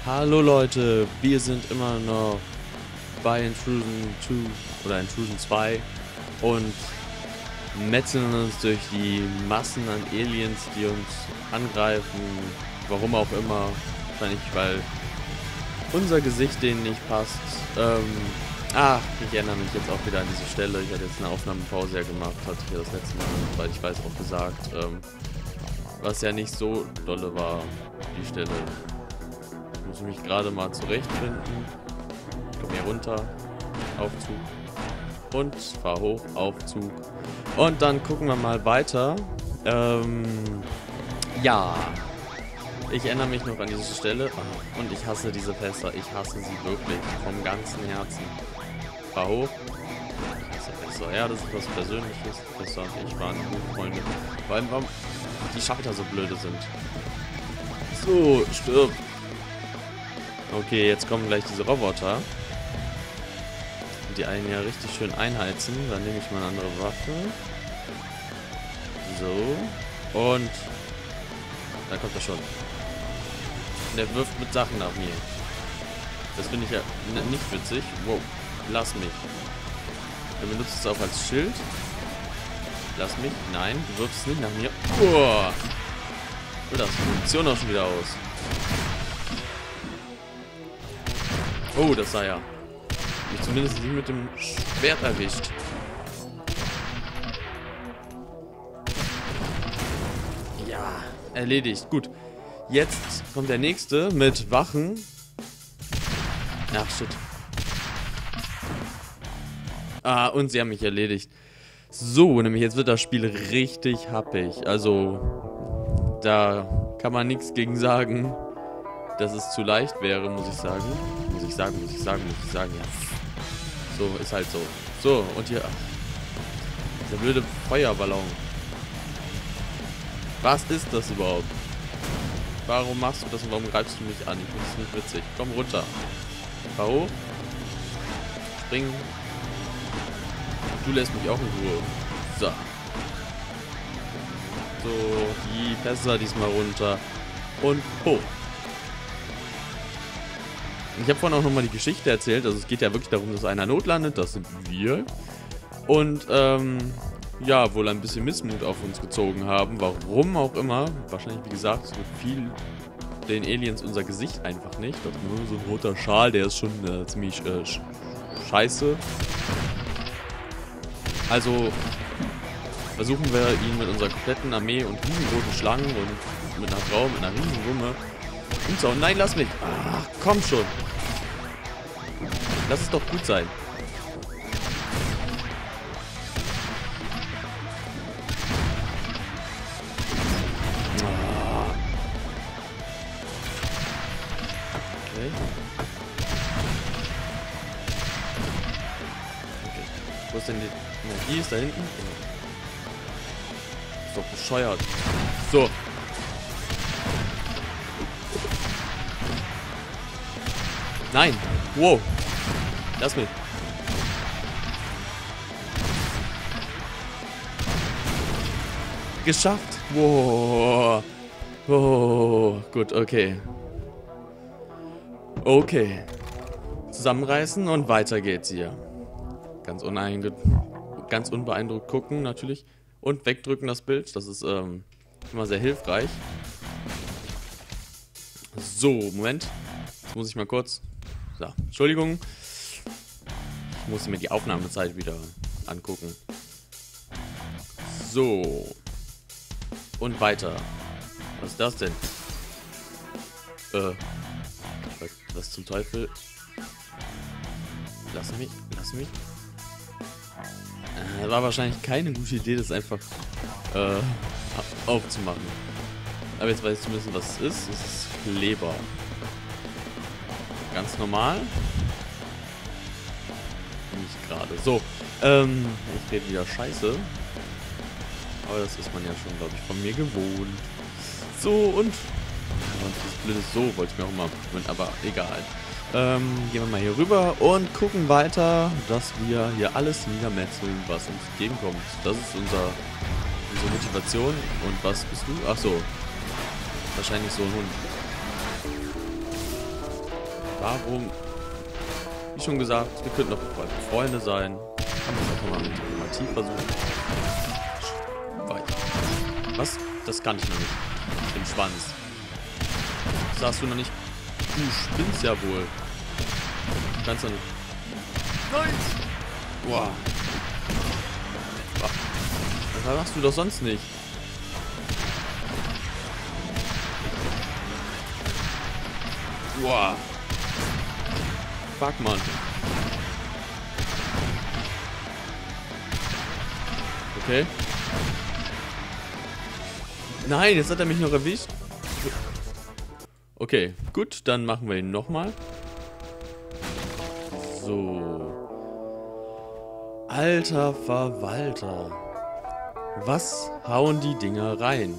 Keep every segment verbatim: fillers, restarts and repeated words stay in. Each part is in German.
Hallo Leute, wir sind immer noch bei Intrusion zwei oder Intrusion zwei und metzeln uns durch die Massen an Aliens, die uns angreifen, warum auch immer, wahrscheinlich weil unser Gesicht denen nicht passt. Ähm, ah, ich erinnere mich jetzt auch wieder an diese Stelle, ich hatte jetzt eine Aufnahmepause ja gemacht, hatte ich ja das letzte Mal, weil ich weiß auch gesagt, ähm, was ja nicht so dolle war, die Stelle. Muss ich mich gerade mal zurechtfinden. Komm hier runter. Aufzug. Und fahr hoch. Aufzug. Und dann gucken wir mal weiter. Ähm, ja. Ich erinnere mich noch an diese Stelle. Und ich hasse diese Fässer. Ich hasse sie wirklich. Vom ganzen Herzen. Fahr hoch. Ich hasse Fässer. Ja, das ist was Persönliches. Fässer und ich waren gute Freunde. Vor allem, warum die Schalter so blöde sind. So, stirb. Okay, jetzt kommen gleich diese Roboter. Die einen ja richtig schön einheizen. Dann nehme ich mal eine andere Waffe. So. Und da kommt er schon. Der wirft mit Sachen nach mir. Das finde ich ja nicht witzig. Wow, lass mich. Er benutzt es auch als Schild. Lass mich. Nein, du wirfst es nicht nach mir. Uah. Oh, da ist die Munition auch schon wieder aus. Oh, das sah ja. Mich zumindest nicht mit dem Schwert erwischt. Ja, erledigt. Gut. Jetzt kommt der nächste mit Wachen. Ach, shit. Ah, und sie haben mich erledigt. So, nämlich jetzt wird das Spiel richtig happig. Also, da kann man nichts gegen sagen, dass es zu leicht wäre, muss ich sagen. Muss ich sagen, muss ich sagen, muss ich sagen, ja. So, ist halt so. So, und hier. Ach, der blöde Feuerballon. Was ist das überhaupt? Warum machst du das und warum greifst du mich an? Ich finde es nicht witzig. Komm runter. Fahr hoch. Spring. Du lässt mich auch in Ruhe. So. So, die Fässer diesmal runter. Und hoch. Ich habe vorhin auch nochmal die Geschichte erzählt. Also es geht ja wirklich darum, dass einer notlandet. Das sind wir. Und ähm, ja, wohl ein bisschen Missmut auf uns gezogen haben. Warum auch immer. Wahrscheinlich, wie gesagt, es gefiel den Aliens unser Gesicht einfach nicht. Das ist nur so ein roter Schal, der ist schon äh, ziemlich äh, sch scheiße. Also versuchen wir ihn mit unserer kompletten Armee und riesengroßen Schlangen und mit einer Frau, mit einer riesen Wumme umzuhauen. Nein, lass mich. Ach, komm schon. Lass es doch gut sein. Okay. Okay. Wo ist denn die Energie? Ist da hinten? Ist doch bescheuert. So. Nein. Wow. Lass mich. Geschafft. Wow. Oh, gut, okay. Okay. Zusammenreißen und weiter geht's hier. Ganz uneinge ganz unbeeindruckt gucken natürlich. Und wegdrücken das Bild. Das ist ähm, immer sehr hilfreich. So, Moment. Jetzt muss ich mal kurz... So, Entschuldigung. Ich muss mir die Aufnahmezeit wieder angucken. So. Und weiter. Was ist das denn? Äh. Was, was zum Teufel? Lass mich, lass mich. Äh, war wahrscheinlich keine gute Idee, das einfach äh, aufzumachen. Aber jetzt weiß ich zumindest, was es ist. Es ist Kleber. Ganz normal. Nicht gerade. So. Ähm, ich rede wieder Scheiße. Aber das ist man ja schon, glaube ich, von mir gewohnt. So, und... und das blöde So wollte ich mir auch mal abgewöhnen, aber egal. Ähm, gehen wir mal hier rüber und gucken weiter, dass wir hier alles niedermetzeln, was uns entgegenkommt. Das ist unser, unsere Motivation. Und was bist du? Ach so. Wahrscheinlich so ein Hund. Warum? Wie schon gesagt, wir könnten doch Freunde sein. Kann man das auch mal mit Diplomatie versuchen. Weiter. Was? Das kann ich noch nicht. Den Schwanz. Das hast du noch nicht. Du spinnst ja wohl. Du kannst doch nicht. Nein! Boah. Das machst du doch sonst nicht. Boah. Fuck, Mann. Okay. Nein, jetzt hat er mich noch erwischt. Okay, gut, dann machen wir ihn nochmal. So. Alter Verwalter. Was hauen die Dinger rein?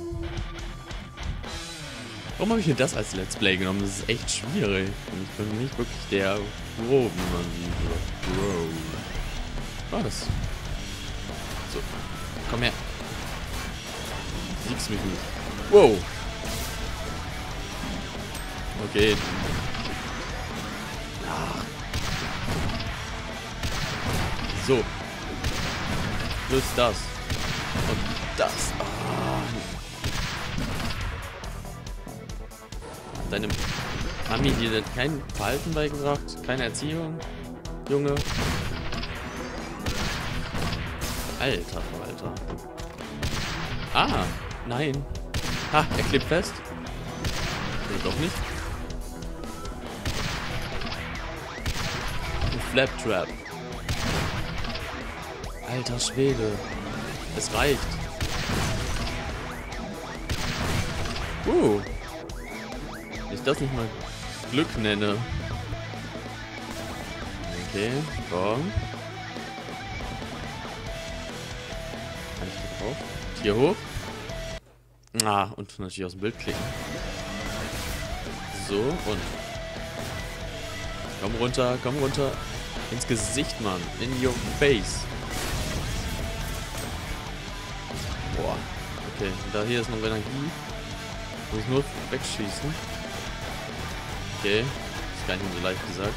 Warum habe ich mir das als Let's Play genommen? Das ist echt schwierig. Und ich bin nicht wirklich der Pro, wie man sieht. Pro. War das? So. Komm her. Siegst mich nicht. Wow. Okay. Ach. So. Plus das. Und das. Ah. Deine Mami dir kein Verhalten beigebracht? Keine Erziehung? Junge. Alter, Alter. Ah, nein. Ha, er klebt fest. Oder doch nicht. Ein Flaptrap. Alter Schwede. Es reicht. Uh. Wenn ich das nicht mal Glück nenne. Okay, komm. Kann ich hier drauf? Hier hoch. Ah, und natürlich aus dem Bild klicken. So, und. Komm runter, komm runter. Ins Gesicht, Mann. In your face. Boah. Okay, und da hier ist noch Energie. Muss nur wegschießen. Okay, ist gar nicht mehr so leicht gesagt.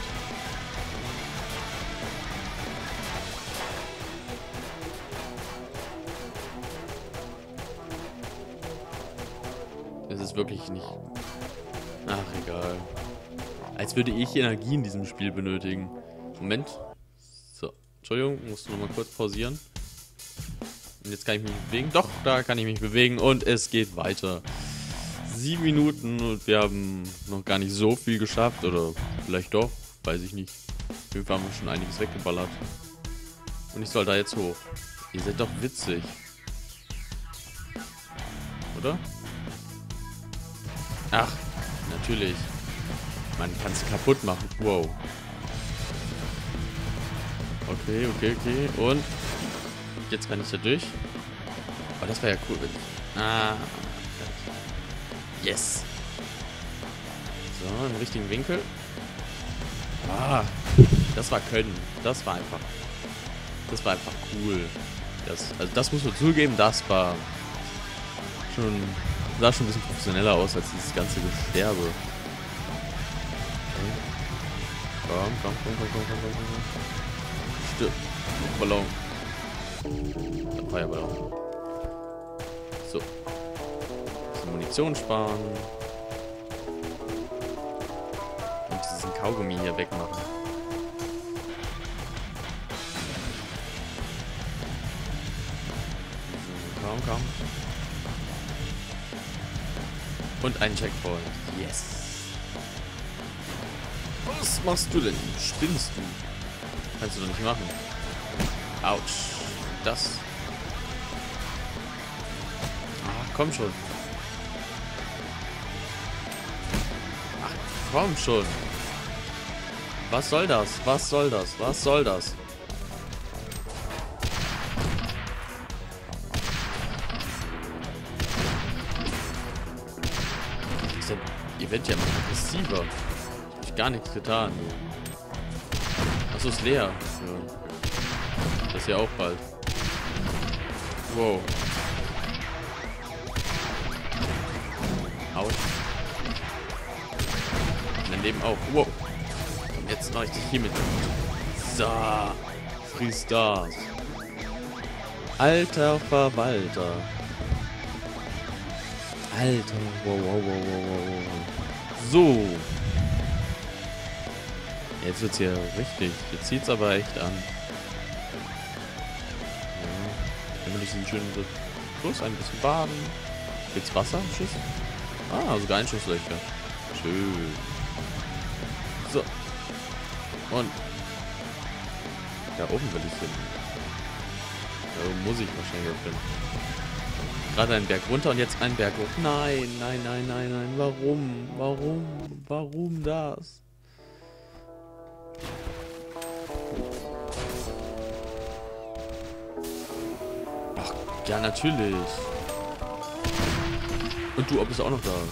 Es ist wirklich nicht. Ach, egal. Als würde ich Energie in diesem Spiel benötigen. Moment. So, Entschuldigung, musst du noch mal kurz pausieren. Und jetzt kann ich mich bewegen. Doch, da kann ich mich bewegen und es geht weiter. Sieben Minuten und wir haben noch gar nicht so viel geschafft. Oder vielleicht doch, weiß ich nicht. Auf jeden Fall haben wir schon einiges weggeballert. Und ich soll da jetzt hoch. Ihr seid doch witzig. Oder? Ach, natürlich. Man kann es kaputt machen. Wow. Okay, okay, okay. Und jetzt kann ich da durch. Oh, das wäre ja cool. Ah. Yes. So, im richtigen Winkel. Ah. Das war Können. Das war einfach. Das war einfach cool. Das, also das muss man zugeben, das war schon. Sah schon ein bisschen professioneller aus als dieses ganze Gesterbe. Okay. Komm, komm, komm, komm, komm, komm, komm, komm. Stirb. Ballon. Der Feuerballon. So. Bisschen Munition sparen. Und diesen Kaugummi hier wegmachen. So, komm, komm. Und ein Checkpoint. Yes. Was machst du denn? Spinnst du? Kannst du doch nicht machen. Autsch. Das. Ach, komm schon. Ach, komm schon. Was soll das? Was soll das? Was soll das? Ihr werdet ja immer aggressiver. Hab ich gar nichts getan. Achso, ist leer. Ja. Das hier auch bald. Wow. Autsch. Mein Leben auch. Wow. Jetzt mache ich dich hiermit kaputt. So. Friss das. Alter Verwalter. Alter. Wow, wow, wow, wow, wow. So. Jetzt wird's hier richtig. Jetzt zieht's aber echt an. Ja. Immer diesen schönen Fluss, ein bisschen baden. Gibt's Wasser? Schuss? Ah, sogar Einschusslöcher. Schön. So. Und da oben will ich hin. Da oben muss ich wahrscheinlich auch hin. Gerade einen Berg runter und jetzt einen Berg hoch. Nein, nein, nein, nein, nein. Warum? Warum? Warum das? Ach, ja, natürlich. Und du, ob bist auch noch da?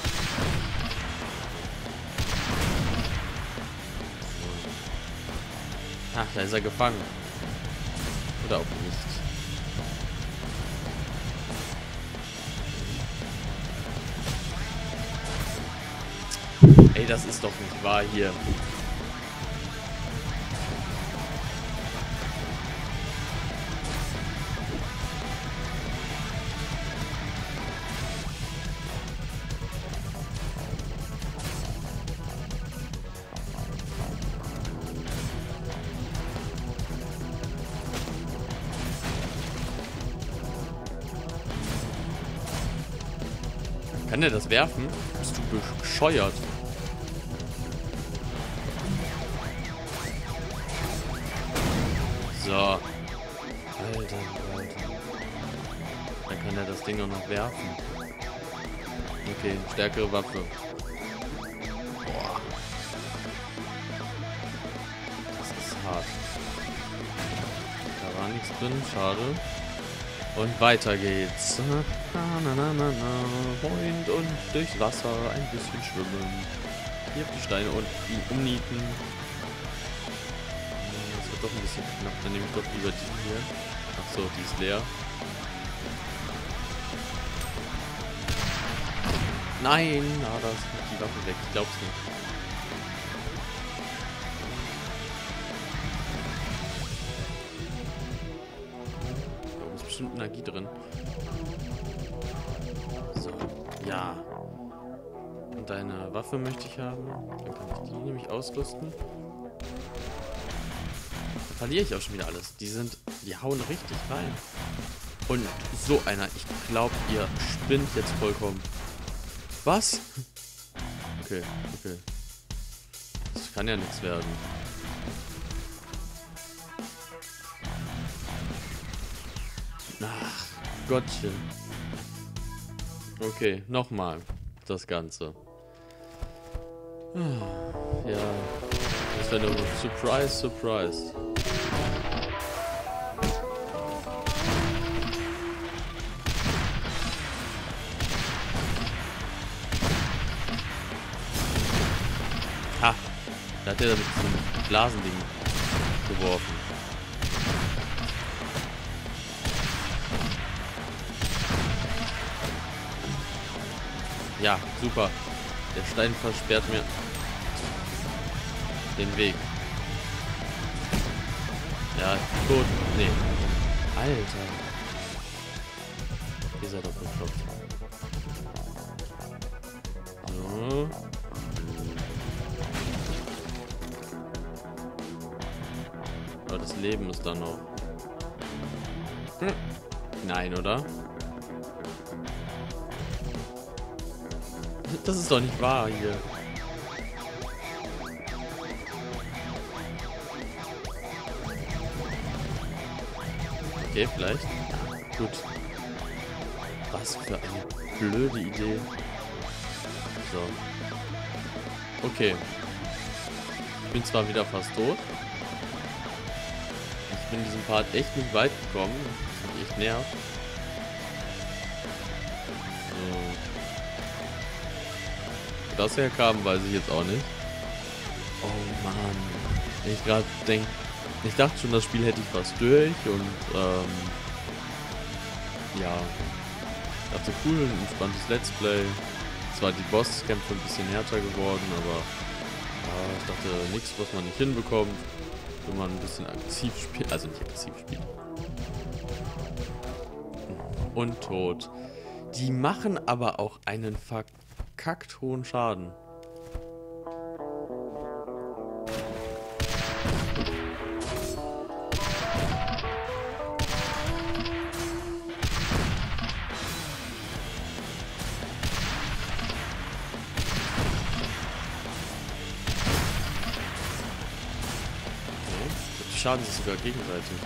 Ach, da ist er gefangen. Oder auch nicht. Ey, das ist doch nicht wahr hier. Kann der das werfen? Bist du bescheuert? So. Alter, Alter. Dann kann er das Ding auch noch werfen. Okay, stärkere Waffe. Boah. Das ist hart. Da war nichts drin, schade. Und weiter geht's. Na, na, na, na, na. Freund und durchs Wasser ein bisschen schwimmen. Hier auf die Steine und die umnieten. Das wird doch ein bisschen knapp. Dann nehme ich doch lieber die hier. Achso, die ist leer. Nein! Ah, da ist die Waffe weg. Ich glaub's nicht. Bestimmt Energie drin. So, ja. Und deine Waffe möchte ich haben. Dann kann ich die nämlich ausrüsten. Dann verliere ich auch schon wieder alles. Die sind, die hauen richtig rein. Und so einer, ich glaube, ihr spinnt jetzt vollkommen. Was? Okay, okay. Das kann ja nichts werden. Ach, Gottchen. Okay, nochmal das Ganze. Ja, das wäre nur Surprise, Surprise. Ha, da hat er mit diesem Blasending geworfen. Ja, super. Der Stein versperrt mir den Weg. Ja, tot. Nee. Alter. Ihr seid doch bekloppt. So. Aber das Leben ist da noch. Hm. Nein, oder? Das ist doch nicht wahr hier. Okay, vielleicht. Ja, gut. Was für eine blöde Idee. So. Okay. Ich bin zwar wieder fast tot. Ich bin in diesem Part echt nicht weit gekommen. Das hat mich echt nervt. So. Wo das herkam, weiß ich jetzt auch nicht. Oh Mann. Ich gerade denke, ich dachte schon, das Spiel hätte ich fast durch und ähm, ja, ich dachte cool, ein entspanntes Let's Play. Zwar die Bosskämpfe ein bisschen härter geworden, aber ja, ich sagte, nichts, was man nicht hinbekommt, wenn man ein bisschen aggressiv spielt. Also nicht aggressiv spielt. Und tot. Die machen aber auch einen verkackt hohen Schaden. Schaden sich sogar gegenseitig.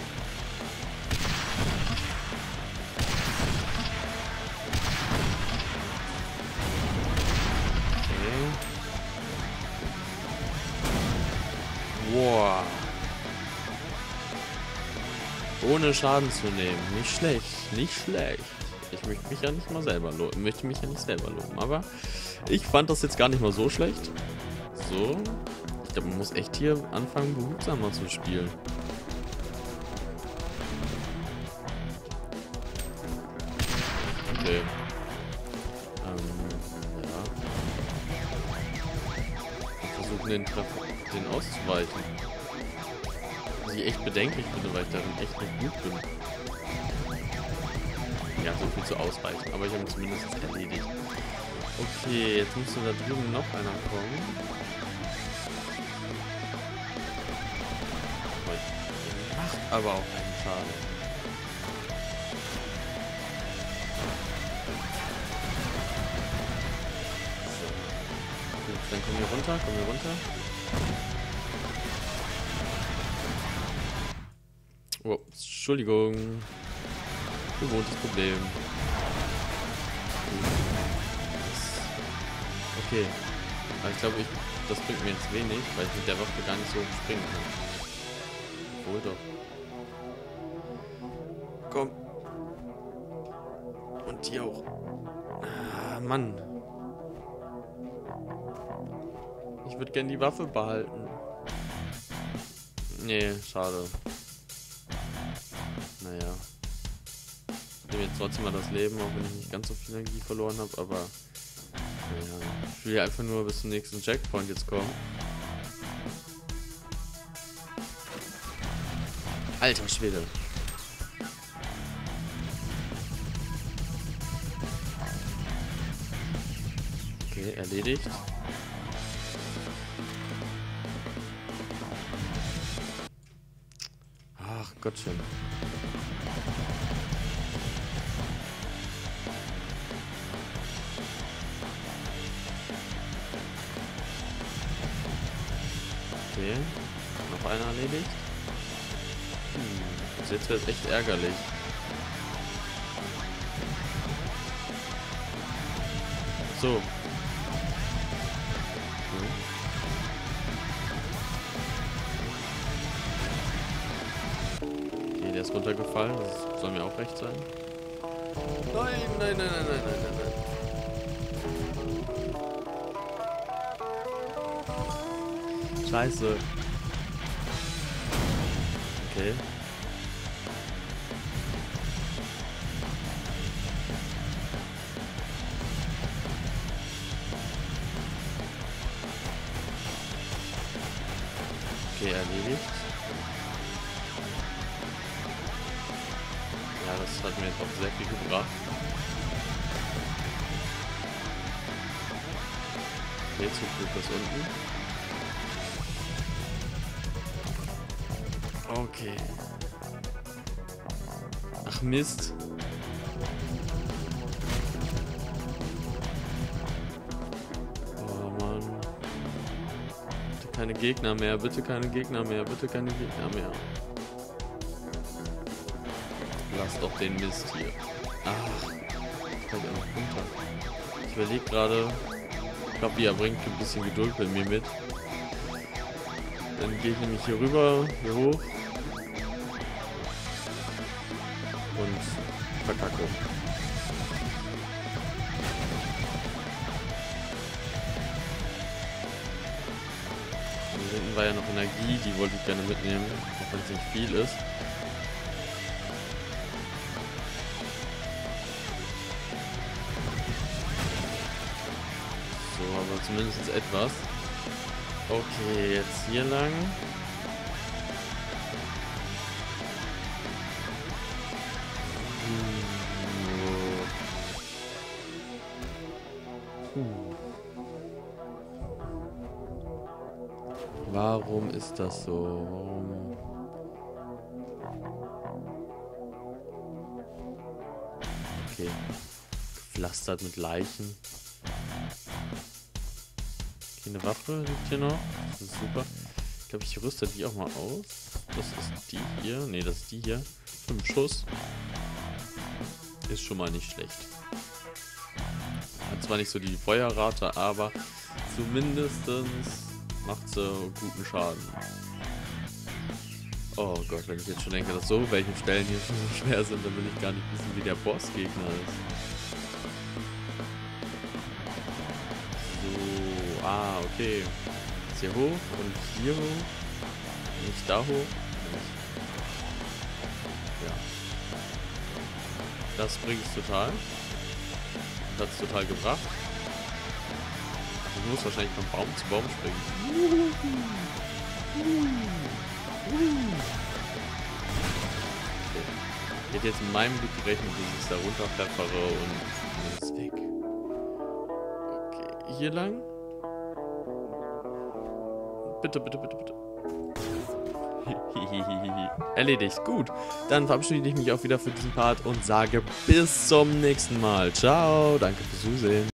Okay. Wow. Ohne Schaden zu nehmen. Nicht schlecht. Nicht schlecht. Ich möchte mich ja nicht mal selber loben. möchte mich ja nicht selber loben. Aber ich fand das jetzt gar nicht mal so schlecht. So. Ich glaube, man muss echt hier anfangen, behutsamer zu spielen. Okay. Ähm, ja. Wir versuchen den Treffer, den auszuweichen. Was ich echt bedenklich finde, weil ich darin echt nicht gut bin. Ja, so viel zu ausweichen, aber ich habe ihn zumindest erledigt. Okay, jetzt müsste da drüben noch einer kommen. Macht aber auch einen Schaden. So. Gut, dann kommen wir runter, kommen wir runter. Oh, Entschuldigung. Gewohntes Problem. Okay. Aber ich glaube, ich, das bringt mir jetzt wenig, weil ich mit der Waffe gar nicht so springen kann. Obwohl doch. Komm. Und die auch. Ah, Mann. Ich würde gerne die Waffe behalten. Nee, schade. Naja. Ich nehme jetzt trotzdem mal das Leben, auch wenn ich nicht ganz so viel Energie verloren habe, aber naja. Ich will ja einfach nur bis zum nächsten Checkpoint jetzt kommen. Alter Schwede. Okay, erledigt. Ach Gottchen. Okay, noch einer erledigt. Hm, also jetzt wird es echt ärgerlich. So. Hm. Okay, der ist runtergefallen. Das soll mir auch recht sein. Nein, nein, nein, nein, nein, nein, nein, nein. Scheiße. Okay. Okay, erledigt. Ja, das hat mir jetzt auch sehr viel gebracht. Okay, zum Glück das unten. Okay. Ach Mist. Oh Mann. Bitte keine Gegner mehr, bitte keine Gegner mehr, bitte keine Gegner mehr. Lass doch den Mist hier. Ach, ich kann ja noch runter. Ich überlege gerade. Ich glaube, ihr bringt ein bisschen Geduld bei mir mit. Dann gehe ich nämlich hier rüber, hier hoch. Und verkacke. Und hinten war ja noch Energie, die wollte ich gerne mitnehmen, auch wenn es nicht viel ist. So, aber zumindest etwas. Okay, jetzt hier lang. Hm. Warum ist das so? Warum? Okay. Gepflastert mit Leichen. Okay, eine Waffe liegt hier noch. Das ist super. Ich glaube, ich rüste die auch mal aus. Das ist die hier. Ne, das ist die hier. Fünf Schuss. Ist schon mal nicht schlecht. Hat zwar nicht so die Feuerrate, aber zumindest macht sie guten Schaden. Oh Gott, wenn ich jetzt schon denke, dass so welche Stellen hier schon so schwer sind, dann will ich gar nicht wissen, wie der Bossgegner ist. So, ah, okay. Jetzt hier hoch und hier hoch. Nicht da hoch. Ja. Das bringt es total. Das hat es total gebracht. Ich muss wahrscheinlich von Baum zu Baum springen. Okay. Ich hätte jetzt in meinem Glück gerechnet, dass ich es da runterpfeffere und dann ist weg. Okay, hier lang. Bitte, bitte, bitte, bitte. Erledigt. Gut. Dann verabschiede ich mich auch wieder für diesen Part und sage bis zum nächsten Mal. Ciao. Danke fürs Zusehen.